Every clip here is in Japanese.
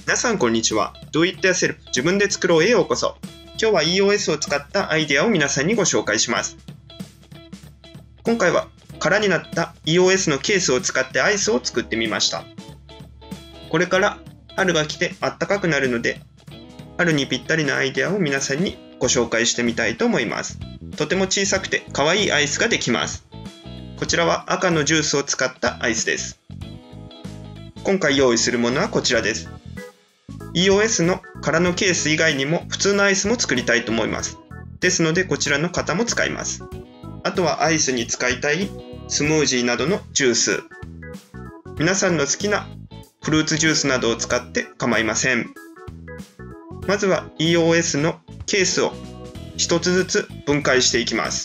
皆さんこんにちは。Do It Yourself 自分で作ろうへようこそ。今日は EOS を使ったアイデアを皆さんにご紹介します。今回は空になった EOS のケースを使ってアイスを作ってみました。これから春が来て暖かくなるので、春にぴったりなアイデアを皆さんにご紹介してみたいと思います。とても小さくて可愛いアイスができます。こちらは赤のジュースを使ったアイスです。今回用意するものはこちらです。EOS の空のケース以外にも普通のアイスも作りたいと思います。ですのでこちらの型も使います。あとはアイスに使いたいスムージーなどのジュース。皆さんの好きなフルーツジュースなどを使って構いません。まずは EOS のケースを一つずつ分解していきます。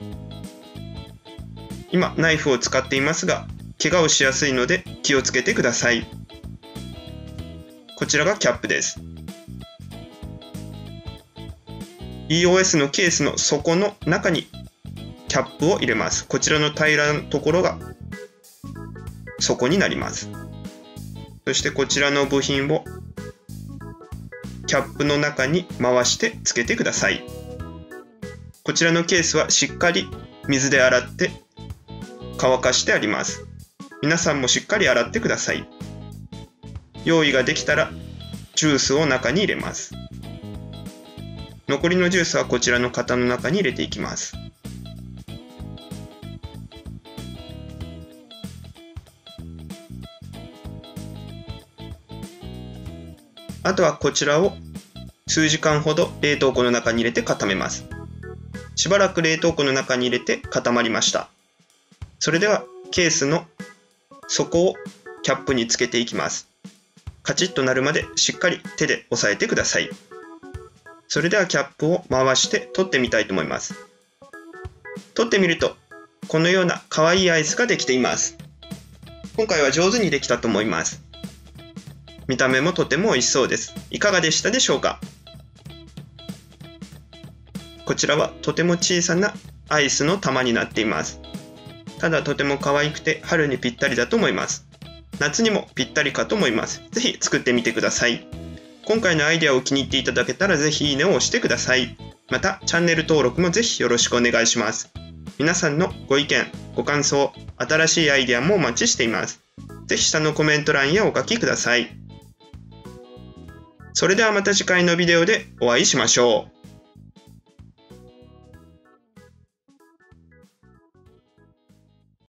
今ナイフを使っていますが、怪我をしやすいので気をつけてください。こちらがキャップです。EOS のケースの底の中にキャップを入れます。こちらの平らなところが底になります。そしてこちらの部品をキャップの中に回してつけてください。こちらのケースはしっかり水で洗って乾かしてあります。皆さんもしっかり洗ってください。用意ができたらジュースを中に入れます。残りのジュースはこちらの型の中に入れていきます。あとはこちらを数時間ほど冷凍庫の中に入れて固めます。しばらく冷凍庫の中に入れて固まりました。それではケースの底をキャップにつけていきます。カチッとなるまでしっかり手で押さえてください。それではキャップを回して取ってみたいと思います。取ってみるとこのような可愛いアイスができています。今回は上手にできたと思います。見た目もとても美味しそうです。いかがでしたでしょうか？こちらはとても小さなアイスの玉になっています。ただとても可愛くて春にぴったりだと思います。夏にもぴったりかと思います。ぜひ作ってみてください。今回のアイデアを気に入っていただけたらぜひいいねを押してください。またチャンネル登録もぜひよろしくお願いします。皆さんのご意見、ご感想、新しいアイデアもお待ちしています。ぜひ下のコメント欄へお書きください。それではまた次回のビデオでお会いしましょう。